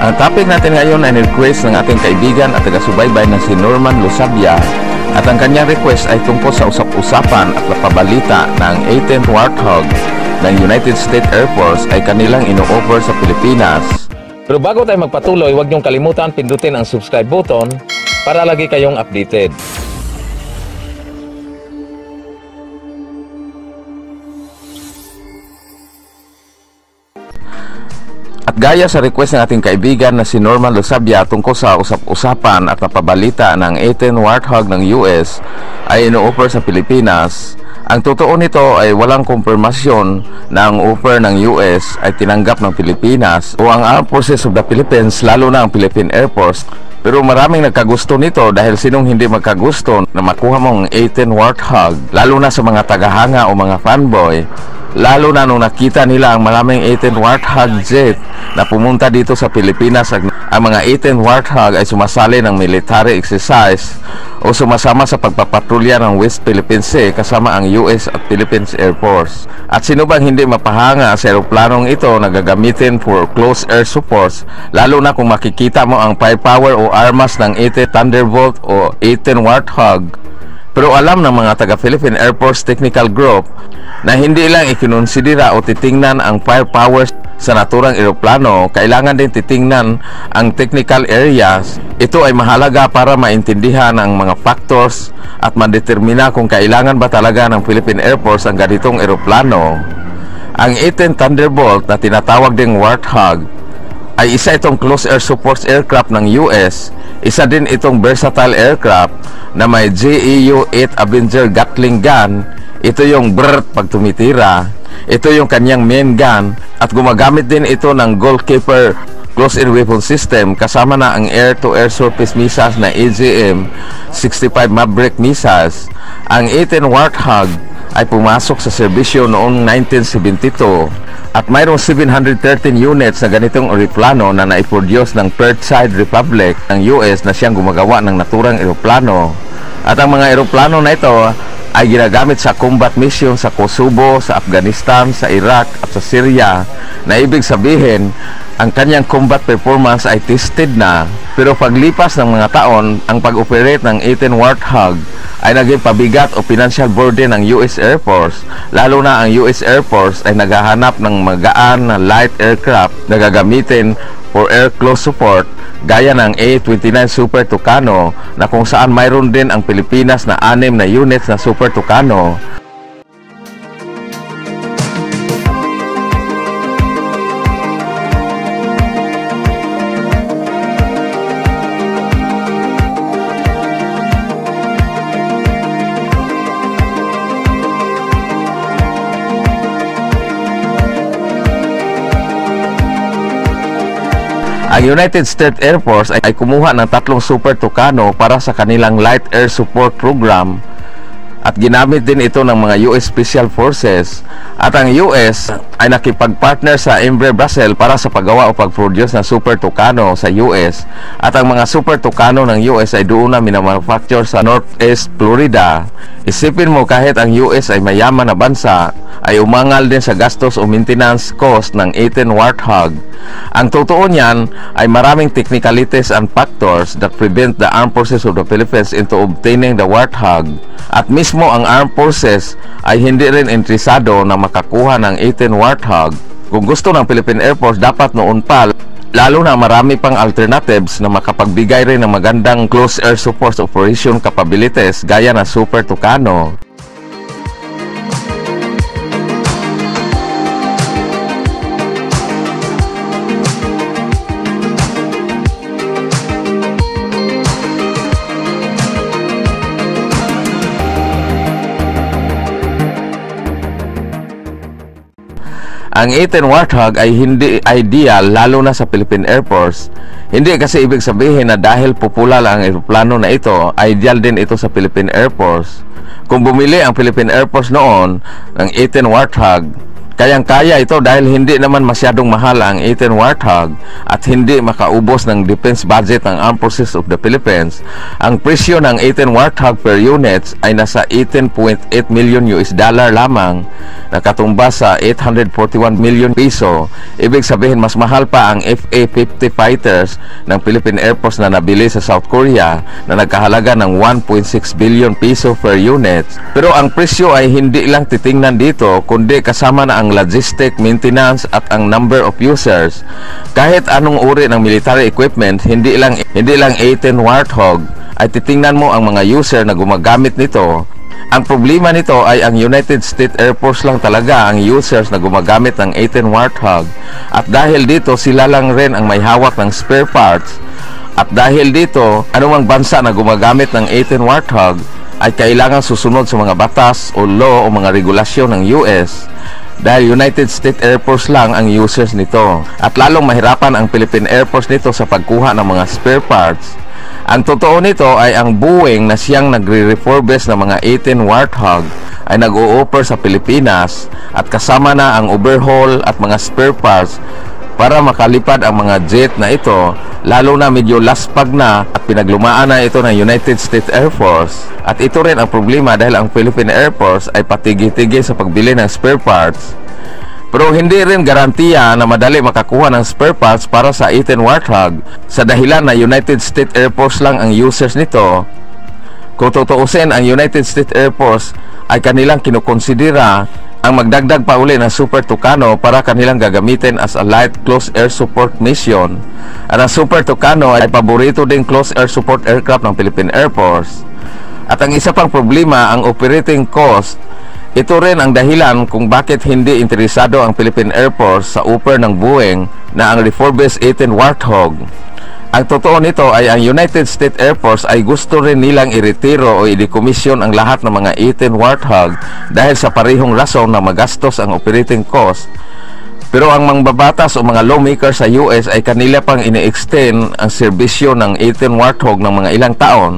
Ang topic natin ngayon ay request ng ating kaibigan at taga-subaybay na si Norman Losabia, at ang kanyang request ay tungkol sa usap-usapan at napabalita na ang 18th Warthog ng United States Air Force ay kanilang ino-offer sa Pilipinas. Pero bago tayo magpatuloy, huwag niyong kalimutan pindutin ang subscribe button para lagi kayong updated. At gaya sa request ng ating kaibigan na si Norman Losabia tungkol sa usap-usapan at napabalita ng 18 Warthog ng US ay ino-offer sa Pilipinas, ang totoo nito ay walang kumpirmasyon na ang offer ng US ay tinanggap ng Pilipinas o ang Armed Forces of the Philippines, lalo na ang Philippine Air Force. Pero maraming nagkagusto nito dahil sinong hindi magkagusto na makuha mong 18 Warthog, lalo na sa mga tagahanga o mga fanboy, lalo na nung nakita nila ang maraming 18 Warthog jet na pumunta dito sa Pilipinas. Ang mga 18 Warthog ay sumasali ng military exercise o sumasama sa pagpapatrolya ng West Philippine Sea kasama ang US at Philippines Air Force. At sino bang hindi mapahanga sa eroplanong ito na gagamitin for close air supports, lalo na kung makikita mo ang firepower o armas ng 18 Thunderbolt o 18 Warthog. Pero alam ng mga taga-Philippine Air Force Technical Group na hindi lang ikinonsidera o titingnan ang firepower sa naturang eroplano, kailangan din titingnan ang technical areas. Ito ay mahalaga para maintindihan ang mga factors at madetermina kung kailangan ba talaga ng Philippine Air Force ang ganitong eroplano. Ang 18 Thunderbolt na tinatawag ding Warthog ay isa itong close air supports aircraft ng US. Isa din itong versatile aircraft na may GEU-8 Avenger Gatling gun. Ito yung brrrt pag tumitira. Ito yung kanyang main gun, at gumagamit din ito ng Goalkeeper close air weapon system kasama na ang air-to-air surface missiles na AGM-65 Maverick missiles. Ang 18 Warthog ay pumasok sa serbisyo noong 1972 at mayroong 713 units na ganitong eroplano na naiproduce ng Perthside Republic ng US na siyang gumagawa ng naturang eroplano. At ang mga eroplano na ito ay ginagamit sa combat mission sa Kosovo, sa Afghanistan, sa Iraq at sa Syria, na ibig sabihin ang kanyang combat performance ay tested na. Pero paglipas ng mga taon, ang pag-operate ng 18 Warthog ay naging pabigat o financial burden ng US Air Force, lalo na ang US Air Force ay naghahanap ng magaan na light aircraft na gagamitin for air close support gaya ng A-29 Super Tucano, na kung saan mayroon din ang Pilipinas na 6 na units na Super Tucano. Ang United States Air Force ay kumuha ng 3 Super Tucano para sa kanilang Light Air Support Program, at ginamit din ito ng mga US Special Forces. At ang US ay nakipag-partner sa Embraer Brussels para sa paggawa o pag-produce ng Super Tucano sa US. At ang mga Super Tucano ng US ay doon na minamanufacture sa Northeast Florida. Isipin mo, kahit ang US ay mayaman na bansa, ay umangal din sa gastos o maintenance cost ng 18 Warthog. Ang totoo niyan ay maraming technicalities and factors that prevent the Armed Forces of the Philippines into obtaining the Warthog. At mismo ang Armed Forces ay hindi rin interesado na makakuha ng 18 Warthog. Kung gusto ng Philippine Air Force, dapat noon pa, lalo na marami pang alternatives na makapagbigay rin ng magandang close air support operation capabilities gaya na Super Tucano. Ang 18 Warthog ay hindi ideal lalo na sa Philippine Air Force. Hindi kasi ibig sabihin na dahil popular ang eroplano na ito, ideal din ito sa Philippine Air Force. Kung bumili ang Philippine Air Force noon ng 18 Warthog, Kayang-kaya ito dahil hindi naman masyadong mahal ang 18 Warthog at hindi makaubos ng defense budget ng Armed Forces of the Philippines. Ang presyo ng 18 Warthog per units ay nasa 18.8 million US dollar lamang, nakatumbas sa 841 million piso. Ibig sabihin mas mahal pa ang FA-50 fighters ng Philippine Air Force na nabili sa South Korea na nagkahalaga ng 1.6 billion piso per unit. Pero ang presyo ay hindi lang titingnan dito kundi kasama na ang logistic, maintenance at ang number of users. Kahit anong uri ng military equipment, hindi lang 18 Warthog, ay titingnan mo ang mga user na gumagamit nito. Ang problema nito ay ang United States Air Force lang talaga ang users na gumagamit ng 18 Warthog. At dahil dito, sila lang rin ang may hawak ng spare parts. At dahil dito, anumang bansa na gumagamit ng 18 Warthog ay kailangan susunod sa mga batas o law o mga regulasyon ng US. Dahil United States Air Force lang ang users nito at lalong mahirapan ang Philippine Air Force nito sa pagkuha ng mga spare parts. Ang totoo nito ay ang Boeing na siyang nagre-refurbish ng mga 18 Warthog ay nag-o-offer sa Pilipinas at kasama na ang overhaul at mga spare parts para makalipad ang mga jet na ito, lalo na medyo laspag na at pinaglumaan na ito ng United States Air Force. At ito rin ang problema dahil ang Philippine Air Force ay patigi-tigi sa pagbili ng spare parts. Pero hindi rin garantiya na madali makakuha ng spare parts para sa 18 Warthog sa dahilan na United States Air Force lang ang users nito. Kung tutuusin, ang United States Air Force ay kanilang kinukonsidera ang magdagdag pa uli ng Super Tucano para kanilang gagamitin as a light close air support mission. At ang Super Tucano ay paborito ding close air support aircraft ng Philippine Air Force. At ang isa pang problema, ang operating cost. Ito rin ang dahilan kung bakit hindi interesado ang Philippine Air Force sa offer ng Boeing na ang refurbished 18 Warthog. Ang totoo nito ay ang United States Air Force ay gusto rin nilang iretiro o i-decommission ang lahat ng mga 18 Warthog dahil sa parehong rason na magastos ang operating cost. Pero ang mangbabatas o mga lawmakers sa US ay kanila pang ini-extend ang serbisyo ng 18 Warthog ng mga ilang taon.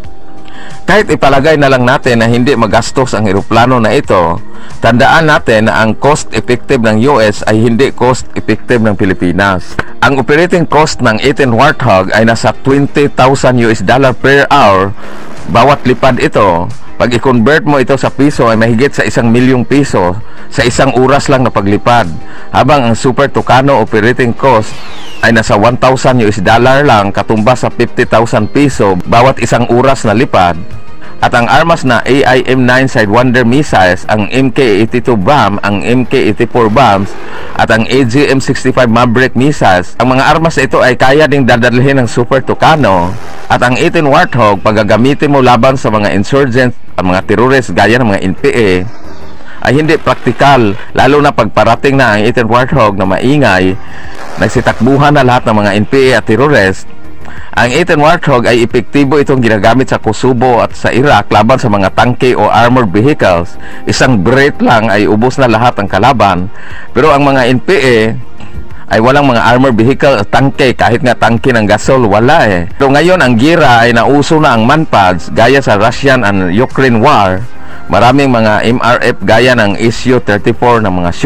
Kahit ipalagay na lang natin na hindi magastos ang eroplano na ito, tandaan natin na ang cost-effective ng US ay hindi cost-effective ng Pilipinas. Ang operating cost ng 18 Warthog ay nasa 20,000 US dollar per hour bawat lipad ito. Pag i-convert mo ito sa piso ay mahigit sa 1 milyong piso sa isang oras lang na paglipad, habang ang Super Tucano operating cost ay nasa 1,000 US dollar lang, katumbas sa 50,000 piso bawat isang oras na lipad. At ang armas na AIM-9 Sidewinder missiles, ang MK-82 bomb, ang MK-84 bombs at ang AGM-65 Maverick missiles, ang mga armas ito ay kaya ding dadalhin ng Super Tucano. At ang 18 Warthog, pagagamitin mo laban sa mga insurgents at mga terrorists gaya ng mga NPA, ay hindi praktikal, lalo na pagparating na ang 18 Warthog na maingay, nagsitakbuhan na lahat ng mga NPA at terrorists. Ang 18 Warthog ay epektibo itong ginagamit sa Kosovo at sa Iraq laban sa mga tangke o armored vehicles. Isang breath lang ay ubos na lahat ang kalaban. Pero ang mga NPA ay walang mga armored vehicle at tangke, kahit nga tangke ng gasol, wala eh. Pero ngayon ang gira ay nauso na ang manpads gaya sa Russian and Ukraine war. Maraming mga MRF gaya ng Su-34 ng mga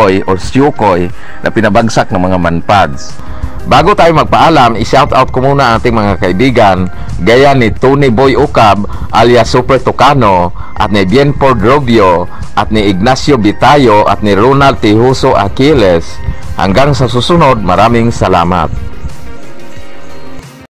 Sukhoi na pinabagsak ng mga manpads. Bago tayo magpaalam, i-shoutout ko muna ang ating mga kaibigan gaya ni Tony Boy Ucab alias Super Tucano, at ni Bienford Robio, at ni Ignacio Bitayo, at ni Ronald Tihuso Aquiles. Hanggang sa susunod, maraming salamat.